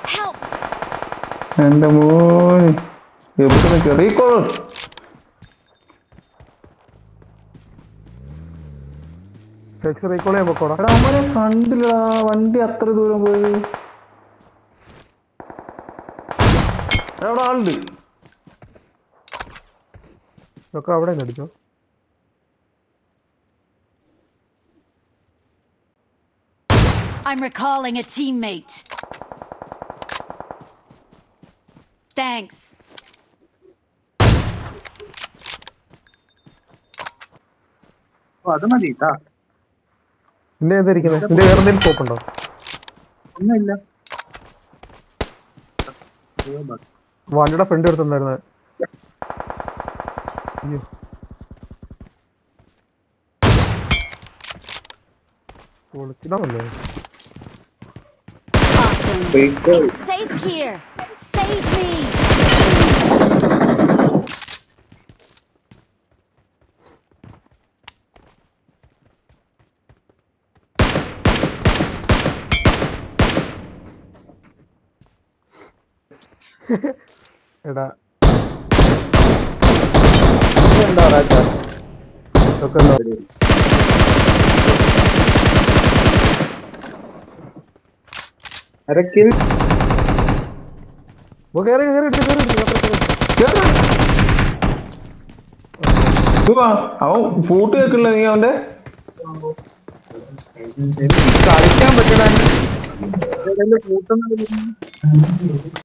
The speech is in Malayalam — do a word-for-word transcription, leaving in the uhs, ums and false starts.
എന്റെ മോന് എവിടെ കേറിക്കോളും. അവനെ കണ്ടില്ല, വണ്ടി അത്ര ദൂരം പോയത്. അവിടെ ആളുണ്ട്. ഒക്കെ അവിടെ അടിച്ചോ. I'm recalling a teammate. Thanks. അത് മതി കേട്ടാ. പിന്നെ ഏതായിരിക്കുന്നത്? ഇതിന്റെ വേറെ എന്തെങ്കിലും സ്കോപ്പ് ഉണ്ടോ? ഒന്നുമില്ല. വണ്ടിയുടെ ഫ്രണ്ട് എടുത്തുണ്ടായിരുന്നത്. അയ്യോ പൊളിച്ചിടാമല്ലേ. Awesome. It's safe here. Save me. എടാ എന്താ പറയാ ഒക്കെ എന്താ അരക്കിൽ കേറി കേറി അവൻ പൂട്ട് കേൾക്കില്ല. നീ അവന്റെ കളിക്കാൻ പറ്റണ കൂട്ടുന്ന